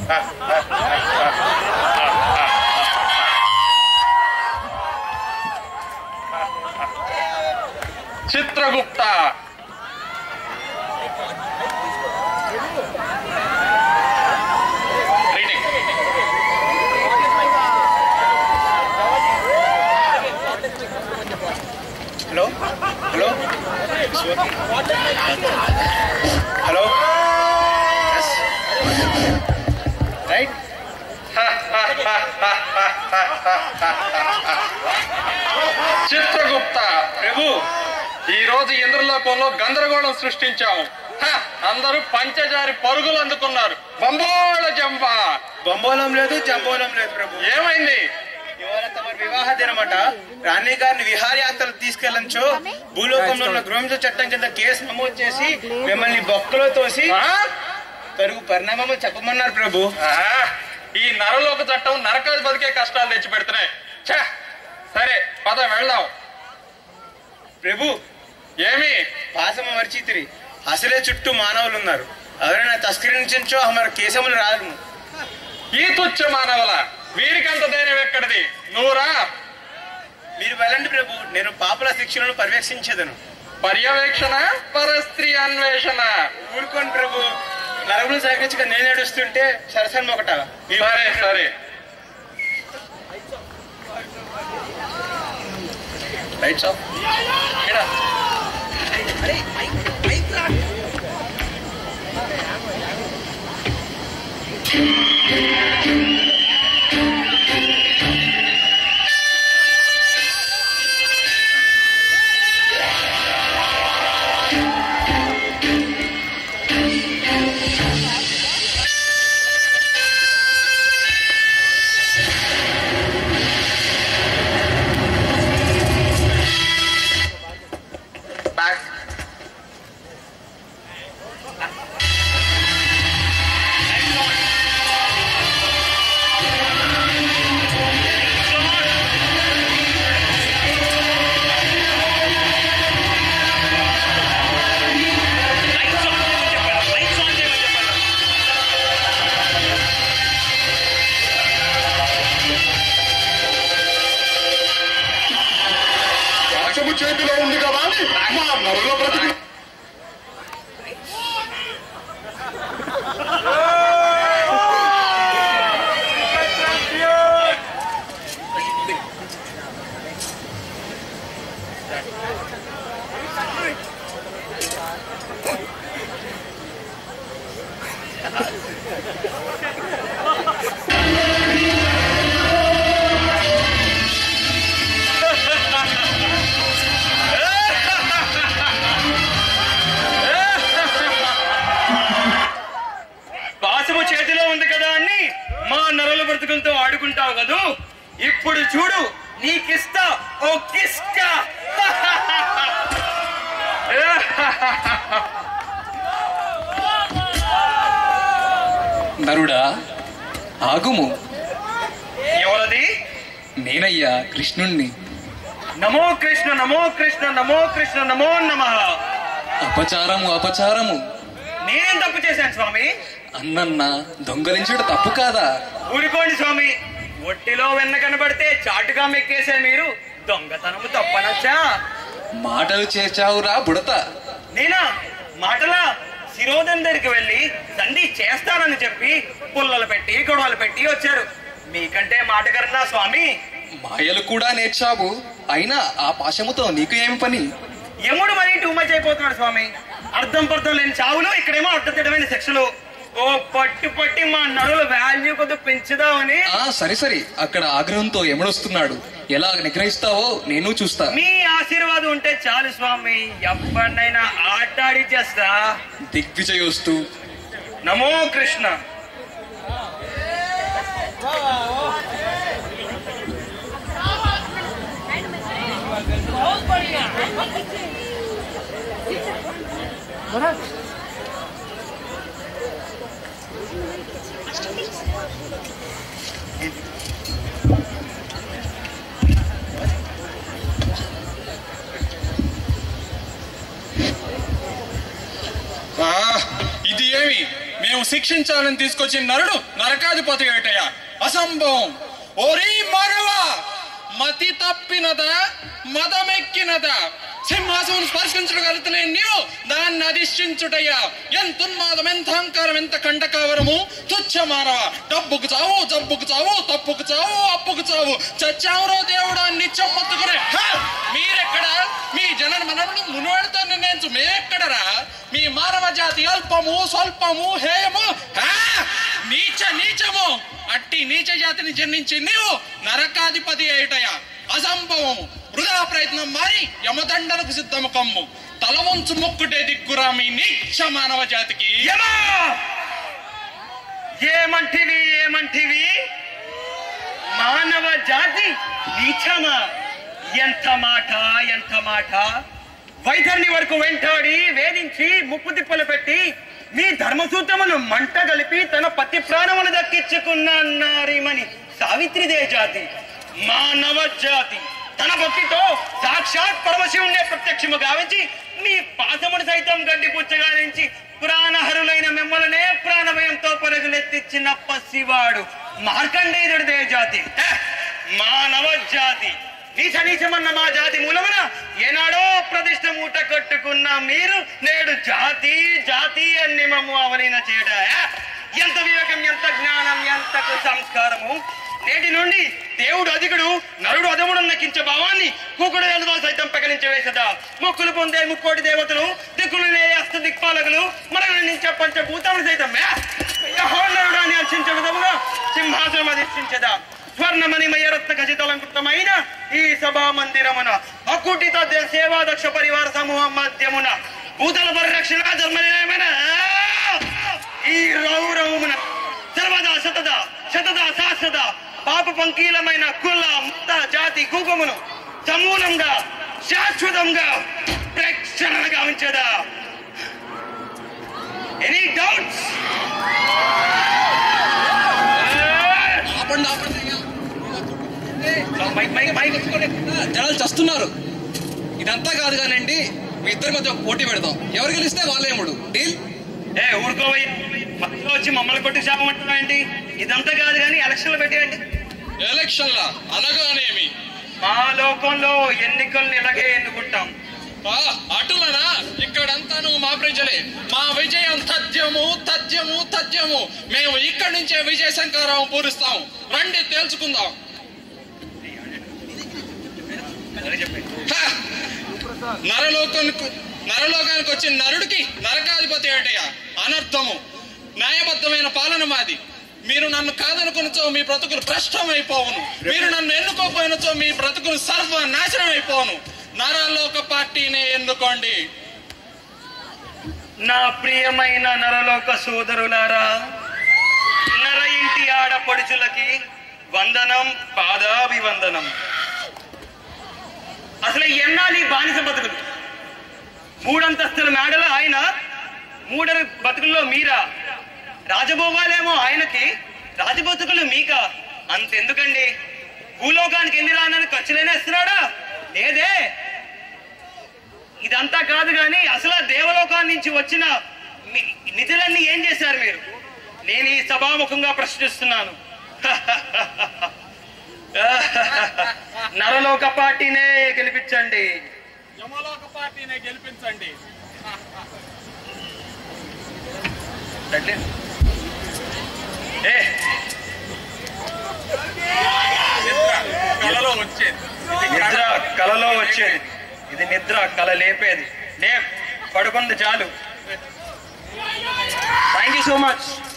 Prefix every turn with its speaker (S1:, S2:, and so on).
S1: Chitragupta,
S2: hello hello hello right.
S1: Chitragupta
S2: ప్రభు,
S1: ఈ రోజు ఇంద్రలోకంలో గందరగోళం సృష్టించాము. అందరూ పంచజారి పరుగులు అందుకున్నారు. బంబోళ జంబ.
S2: బొంబోలం లేదు, జంబోలం లేదు ప్రభు.
S1: ఏమైంది?
S2: ఇవాళ తమ వివాహ దినమట. రాణి గారిని విహారయాత్రలు తీసుకెళ్లొచ్చు. భూలోకంలో ఉన్న గృహంస చట్టం కింద కేసు నమోదు చేసి మిమ్మల్ని బొక్కలో తోసి తరుగు పరిణామం చెప్పమన్నారు ప్రభు.
S1: ఈ నరలోక చట్టం నరకాధిపతికే కష్టాలు తెచ్చి పెడుతున్నాయి. సరే పద వెళ్దాం.
S2: ప్రభు,
S1: ఏమి
S2: పాసమ మర్చితిరి. అసలే చుట్టూ మానవులు ఉన్నారు. ఎవరైనా తస్కరించో మన కేసములు రాదు.
S1: ఈ తుచ్చ మానవుల వీరికంత ధైర్యం ఎక్కడిది? నువ్వురా.
S2: మీరు వెళ్ళండి ప్రభు, నేను పాపుల శిక్షలను పర్యవేక్షించేదను.
S1: పర్యవేక్షణ పరస్త్రీ అన్వేషణ.
S2: ఊరుకోండి ప్రభు, నరములు సహకరించక నేను ఏడుస్తుంటే సరసన్ ఒకట.
S1: సరే సరే.
S2: Rights off.
S3: చేతిలో ఉంది కదా అని మా నరుల బ్రతికి
S1: ఆడుకుంటావు కదూ. ఇప్పుడు చూడు, నీకిస్తా ఓ కిస్కా.
S4: నరుడా ఆగుము.
S1: ఎవరది?
S4: నేనయ్యా కృష్ణుణ్ణి.
S1: నమో కృష్ణ నమో కృష్ణ నమో కృష్ణ నమో నమః.
S4: అపచారము అపచారము.
S1: నేనేం తప్పు చేశాను స్వామి?
S4: అన్నన్న దొంగలించుడు తప్పు కాదా?
S1: ఊరుకోండి స్వామి, ఒట్టిలో వెన్న కనబడితే చాటుగా మెక్కేసే మీరు దొంగతనము తప్పనొచ్చా?
S4: మాటలు చేర్చావురా బుడత.
S1: నేనా మాటలా? శిరోధన్ దగ్గరికి వెళ్లి దండి చేస్తానని చెప్పి పుల్లలు పెట్టి గొడవలు పెట్టి వచ్చారు. మీకంటే మాటకరన్నా స్వామి?
S4: మాయలు కూడా నేర్చావు, అయినా ఆ పాశముతో నీకు ఏమి పని?
S1: యముడు మరీ టూ మచ్ అయిపోతున్నాడు స్వామి. అర్థం పర్థం లేని చావులు, ఇక్కడేమో అర్థతిడమైన శిక్షలు. ఓ పట్టి పట్టి మా నరుల వాల్యూ కొద్దిగా పెంచుదామని.
S4: సరి సరి, అక్కడ ఆగ్రహంతో ఎముడొస్తున్నాడు. ఎలా నిగ్రహిస్తావో నేను చూస్తా.
S1: మీ ఆశీర్వాదం ఉంటే చాలు స్వామి, ఎప్పటినైనా ఆటాడి చేస్తా.
S4: దిగ్విజయోస్తు.
S1: నమో కృష్ణ.
S3: ఇది ఏమి
S5: మేము శిక్షించాలని తీసుకొచ్చిన నరుడు నరకాధిపతి ఏటయ్యా. అసంభవం. ఓరీ మానవా, మతి తప్పినదా మదమెక్కినదా? సింహాసనం స్పర్శించగలుగుతున్న నీవు దాన్ని అధిష్ఠించుటయ్యా. ఎంత ఉన్మాదం, ఎంత అహంకారం, ఎంత కండకావరము! తుచ్చ మానవ, డబ్బుకు చావు, జబ్బుకు చావు, తప్పుకు చావు, అప్పుకు చావు, చచ్చావురో దేవుడా నిత్యం మొత్తుకునే. మీరెక్కడ? మీ జనన మనను మునువడితో నిర్ణయించు మేమెక్కడరా? మీ మానవ జాతి అల్పము, స్వల్పము, హేయము, నీచము. అట్టి నీచ జాతిని జన్మించి నీవు నరకాధిపతి ఏటయా. అసంభవము. వృధా ప్రయత్నం మారి యమదండనకు సిద్ధము కమ్ము. తల వంచు మొక్కుటే దిక్కురా మీ నీచ మానవ జాతికి.
S1: ఏమంటివి? మానవ జాతి నీచమా? ఎంత మాట! వైతరిని వరకు వెంటాడి వేధించి ముప్పు తిప్పలు పెట్టి మీ ధర్మసూత్రమును మంట కలిపి తన పతి ప్రాణములు దక్కించుకున్న నారీమణి సావిత్రిదే జాతి. మానవ జాతి తన భక్తితో సాక్షాత్ పరమశివుణ్ణే ప్రత్యక్షము గావించి మీ పాదమును సైతం గడ్డి పుచ్చగానించి ప్రాణహరులైన మిమ్మల్నే ప్రాణభయంతో పరుగులెత్తిచ్చిన పసివాడు మార్కండేయుడిదే జాతి. మానవ జాతి నీచమన్న మా జాతి మూలమున ఏనాడో ప్రతిష్ట మూట కట్టుకున్న మీరు నేడు జాతి అని మమ్ము అవలీన చేయడ. ఎంత వివేకం, ఎంత జ్ఞానం, ఎంతకు సంస్కారము! నేటి నుండి దేవుడు అధికుడు, నరుడు అధముడు నక్కించే భావాన్ని కూకుడు ఎలుదో సైతం పకలించి వేసదా. మొక్కులు పొందే ముక్కోటి దేవతలు, దిక్కులు అస్త దిక్పాలకులు, మనల్ని నుంచే పంచభూతాలు సైతం నరుడు అని అర్చించే విధముగా సింహాసనం అధిష్ఠించదా. స్వర్ణమణిమయ రత్న ఖచ్చితలంకృతమైన ఈ సభా మందిరమున అకుటిత సేవాదక్ష పరివార సమూహం మధ్యమున భూతల పరిరక్షణ ధర్మనిలయమైన ఈ రౌరవమున సర్వదా శతదా శాశ్వత పాప పంకీలమైన కుల మత జాతి కూకమును సమూలంగా శాశ్వతంగా ప్రేక్షణ గావించదా. Any doubts?
S4: జనాలు చస్తున్నారు. ఇదంతా కాదు కానండి, మీ ఇద్దరి మధ్య పోటీ పెడదాం. ఎవరు గెలిస్తే వాళ్ళేముడు డీల్.
S1: ఊరుకోవయ్య, మధ్యలో వచ్చి మమ్మల్ని కొట్టి శాపం అంటున్నాయండి. ఇదంతా కాదు కానీ ఎలక్షన్లు పెట్టేయండి.
S5: ఎలక్షన్లా అనగానేమి?
S1: మా లోకంలో ఎన్నికల్ని ఇలాగే ఎన్నుకుంటాం.
S5: అటులనా? ఇక్కడంతాను మా ప్రజలే. మా విజయం తథ్యము. మేము ఇక్కడి నుంచే విజయ శంకరావు పూరిస్తాం. రండి తేల్చుకుందాం. నరలోకానికి వచ్చిన నరుడికి నరకాధిపతి ఏటయ్యా. అనర్థము. న్యాయబద్ధమైన పాలన మాది. మీరు నన్ను కాదనుకునచో మీ బ్రతుకులు భ్రష్టమైపోవును. మీరు నన్ను ఎన్నుకోపోయినచో మీ బ్రతుకులు సర్వనాశనం అయిపోవును. నరలోక పార్టీనే ఎన్నుకోండి.
S1: నా ప్రియమైన నరలోక సోదరులారా, నర ఇంటి ఆడపడుచులకి వందనం, పాదాభివందనం. అసలు ఎన్నాళ్ళు ఈ బానిస బతుకులు? 3 అంతస్తుల మేడలో ఆయన, 3 బతుకుల్లో మీరా? రాజభోగాలేమో ఆయనకి, రాజబతుకులు మీకా? అంతెందుకండి, భూలోకానికి ఎన్ని రానని ఖర్చులేనేస్తున్నాడా? లేదే. ఇదంతా కాదు గాని అసలు దేవలోకాన్ని నుంచి వచ్చిన నిధులన్నీ ఏం చేశారు మీరు? నేను ఈ సభాముఖంగా ప్రశ్నిస్తున్నాను. నరలోక పార్టీనే గెలిపించండి.
S5: యమలోక పార్టీనే గెలిపించండి.
S1: నిద్ర కలలో వచ్చేది, ఇది నిద్ర కల లేపేది. పడుకుంది చాలు. Thank you so much.